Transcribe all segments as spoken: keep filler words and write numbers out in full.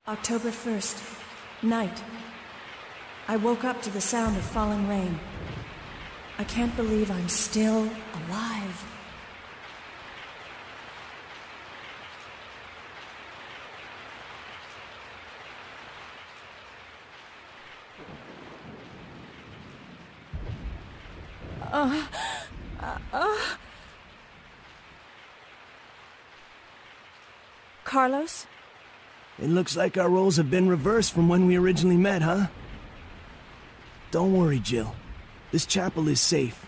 October first, night. I woke up to the sound of falling rain. I can't believe I'm still alive. Uh, uh, uh. Carlos? It looks like our roles have been reversed from when we originally met, huh? Don't worry, Jill. This chapel is safe.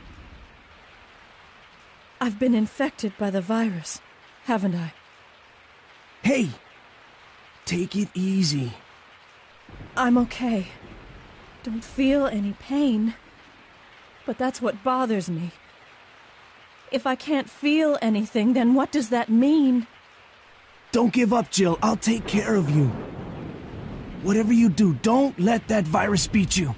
I've been infected by the virus, haven't I? Hey! Take it easy. I'm okay. Don't feel any pain. But that's what bothers me. If I can't feel anything, then what does that mean? Don't give up, Jill. I'll take care of you. Whatever you do, don't let that virus beat you.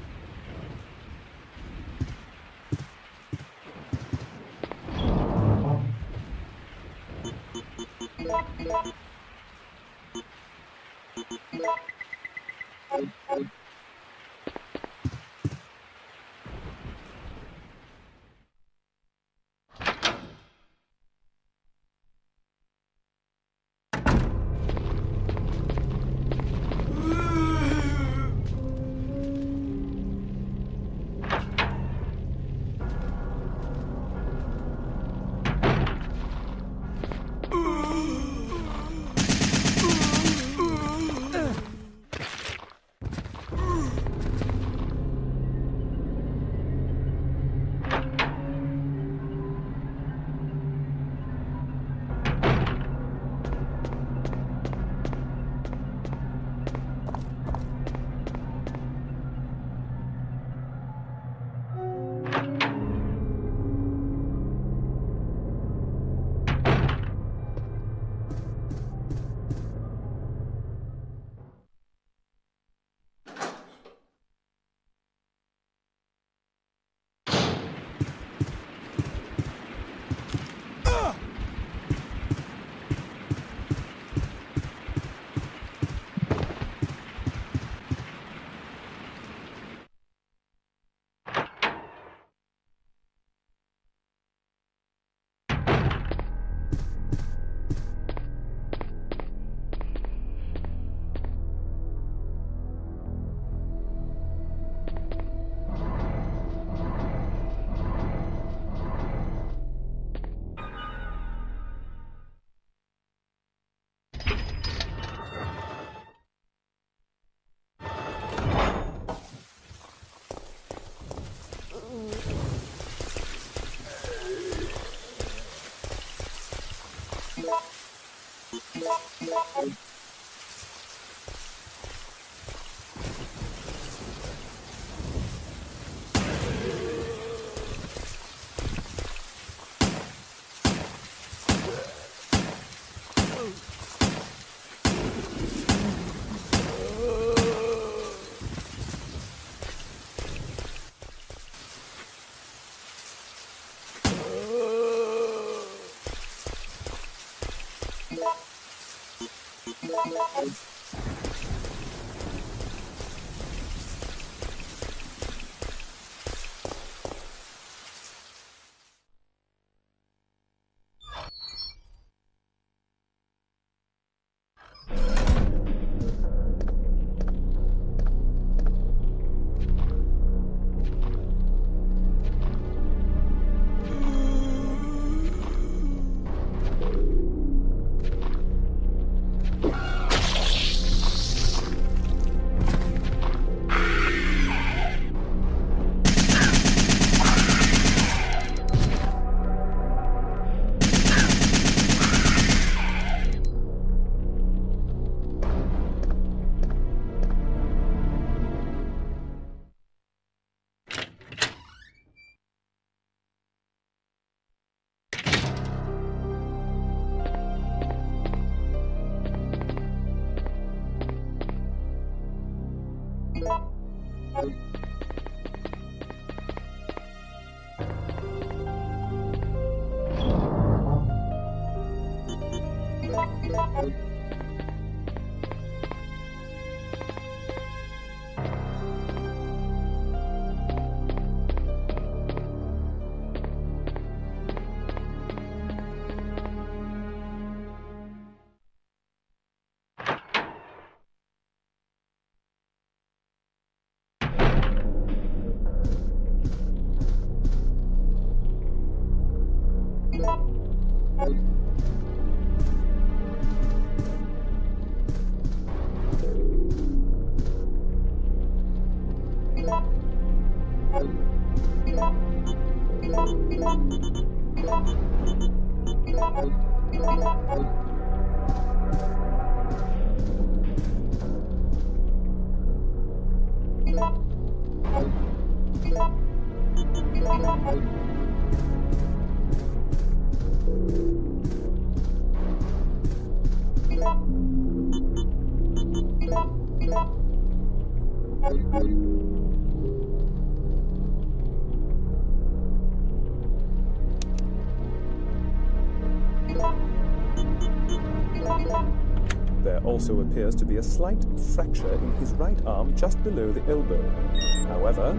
There also appears to be a slight fracture in his right arm just below the elbow. However,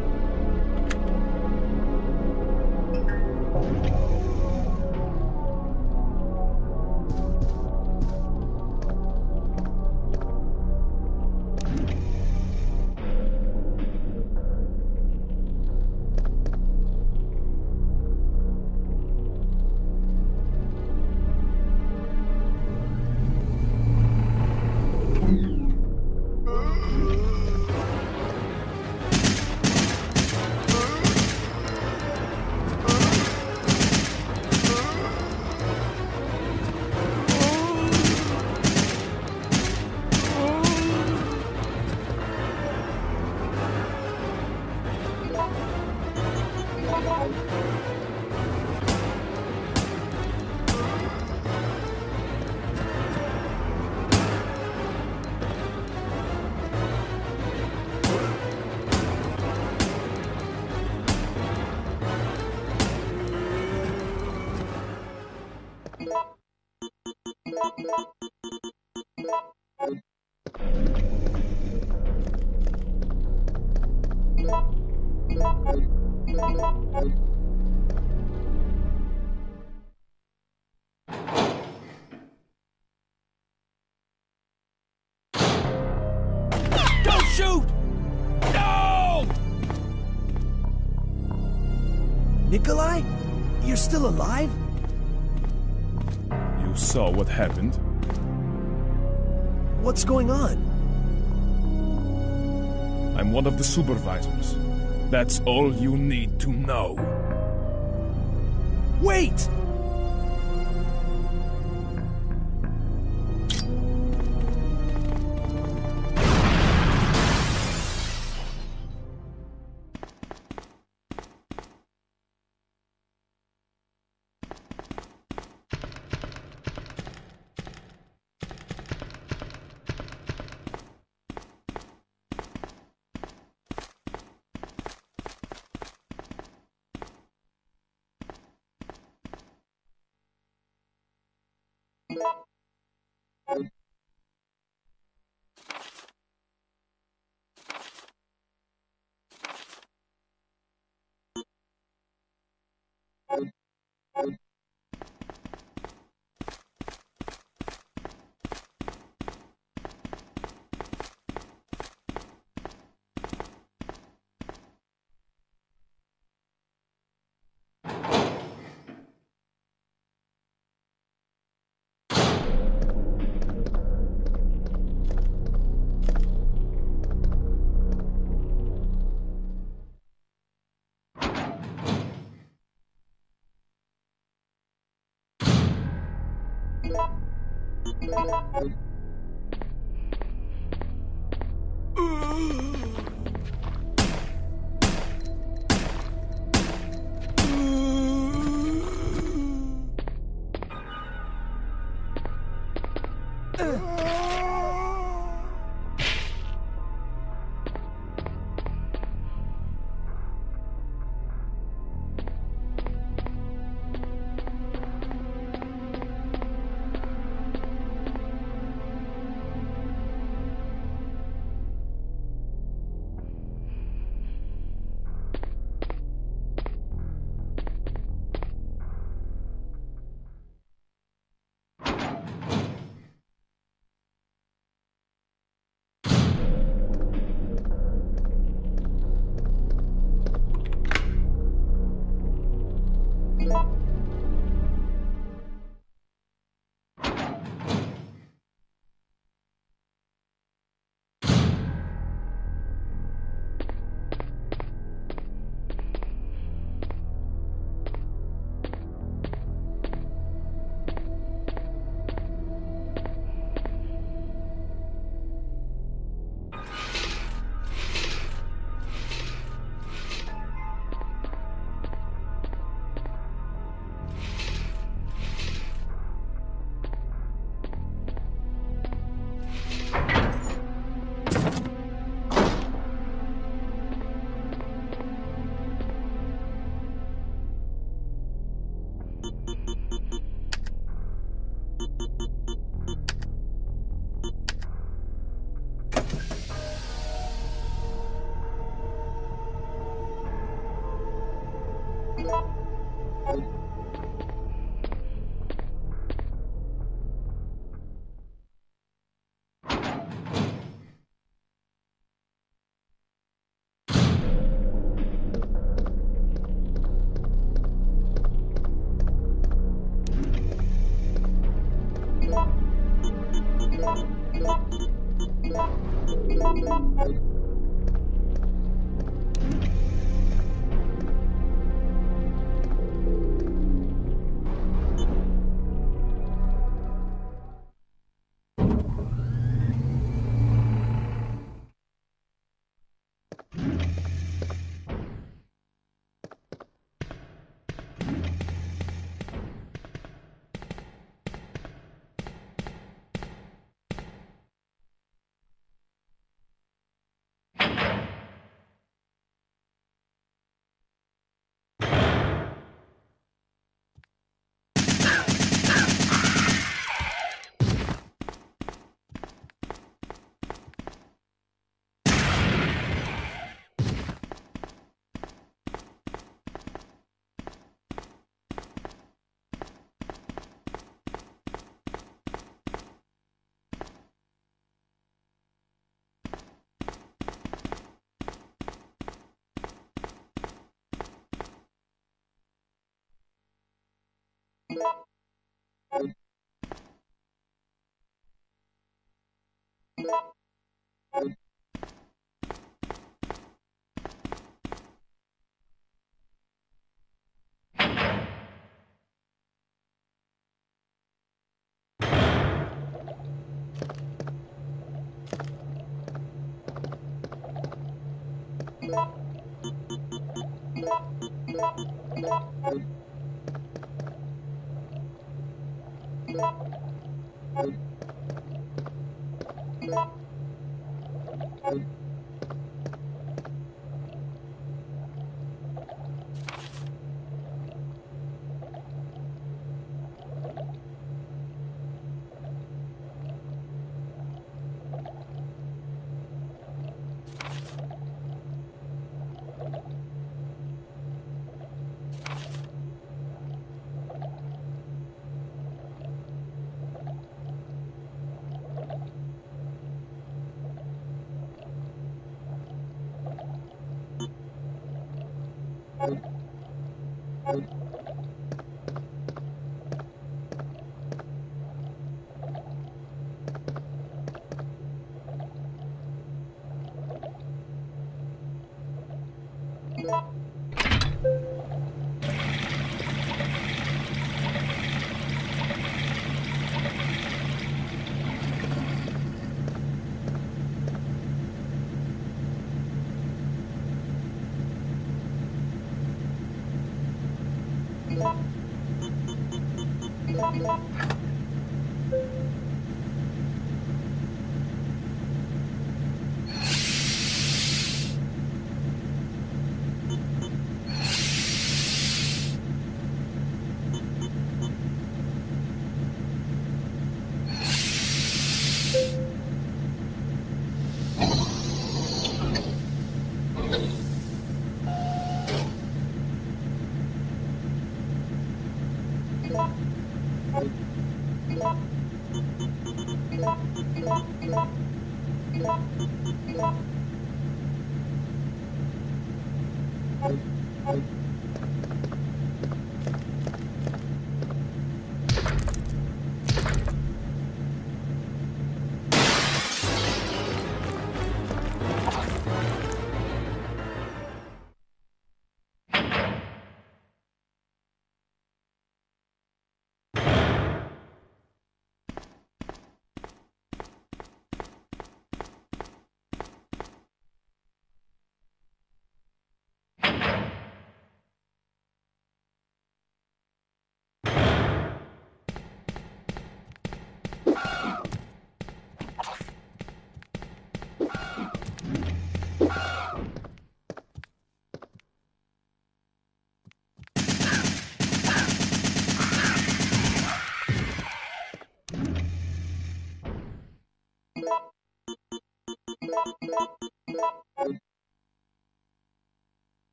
Don't shoot! No! Nikolai? You're still alive? You saw what happened? What's going on? I'm one of the supervisors. That's all you need to know. Wait!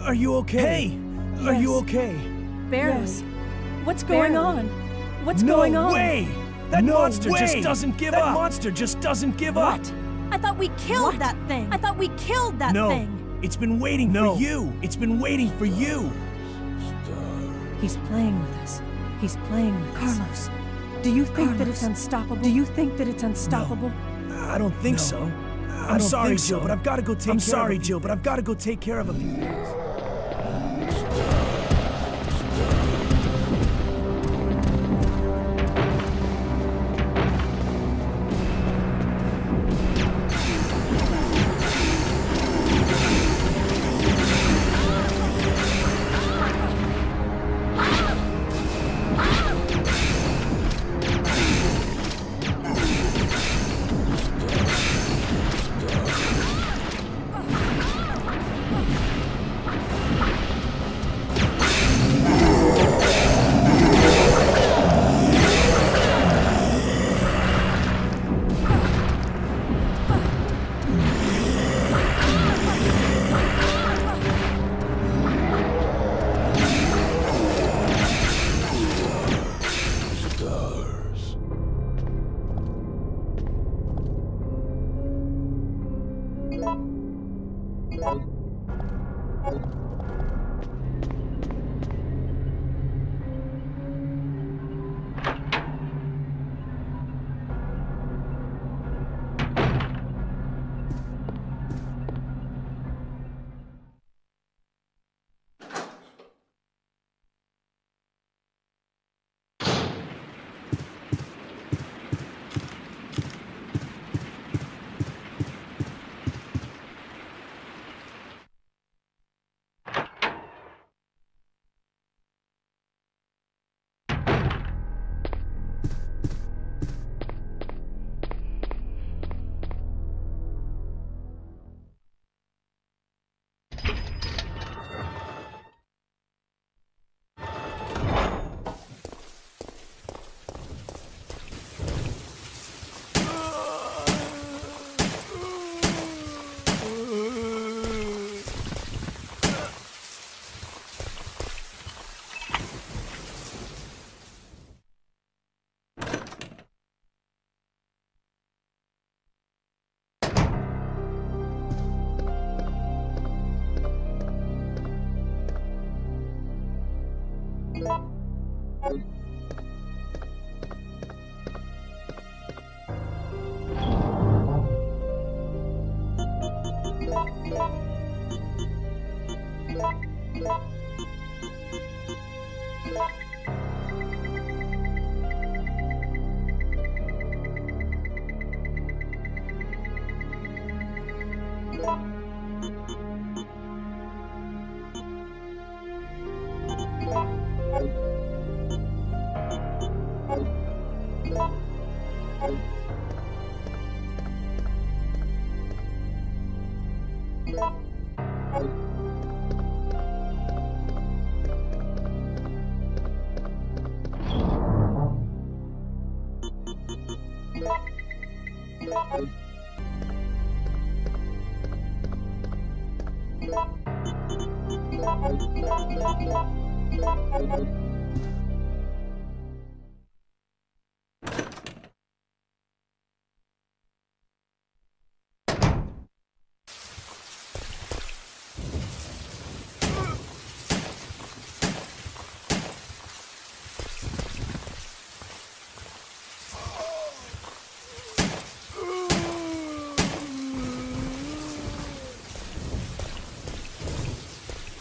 Are you okay? Hey! Are Yes. you okay? Barely. Yes. What's going Barely. on? What's no going on? way! That No monster way! just doesn't give That up! mon- monster just doesn't give What? up! I thought we killed What? that thing. I thought we killed that No, thing. it's been waiting No. for you! It's been waiting for you! He's playing with us. He's playing with us. Carlos, do you think that Carlos, it's unstoppable? Do you think that it's unstoppable? I don't think No. so. I I'm don't sorry, think Jill, so. but I've got to go take I'm care sorry, of a few Jill, but I've got to go take care of a few things.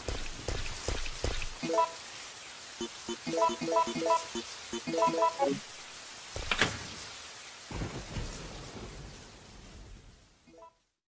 Thank you.